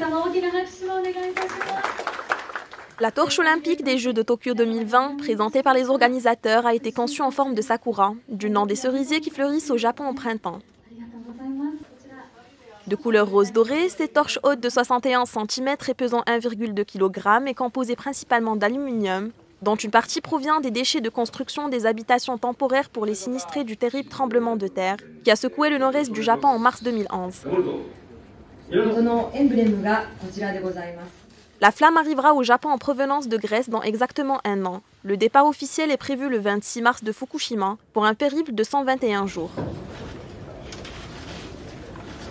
La torche olympique des Jeux de Tokyo 2020, présentée par les organisateurs, a été conçue en forme de sakura, du nom des cerisiers qui fleurissent au Japon au printemps. De couleur rose dorée, cette torche haute de 61 cm et pesant 1,2 kg est composée principalement d'aluminium, dont une partie provient des déchets de construction des habitations temporaires pour les sinistrés du terrible tremblement de terre qui a secoué le nord-est du Japon en mars 2011. La flamme arrivera au Japon en provenance de Grèce dans exactement un an. Le départ officiel est prévu le 26 mars de Fukushima pour un périple de 121 jours.